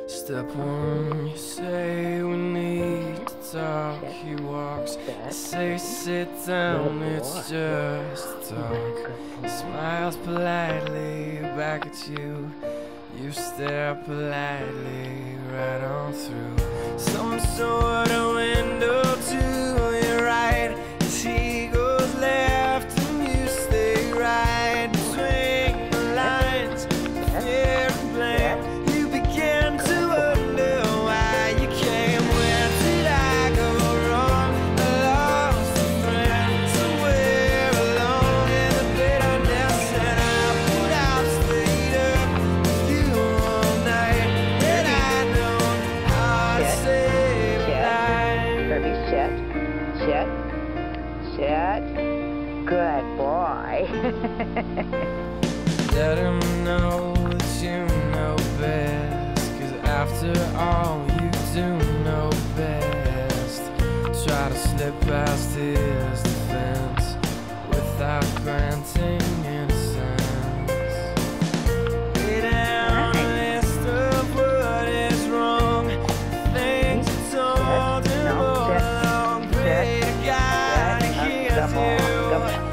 Step one, you say we need to talk. He walks, I say sit down, it's just talk. He smiles politely back at you. You stare politely right on through some sort of window to your right. As he goes left and you stay right between the lines of fear and blame. You begin to wonder why you came. Where did I go wrong? I lost a friend somewhere alone in the bitterness, and I would have stayed up with you all night. And I know how to save a life. Herbie, sit. Good boy. Let him know that you know best, 'cause after all you do know best. Try to slip past his defense without granting innocence. Lay down a list of what is wrong, things you told him all along. Pray to God he hears you.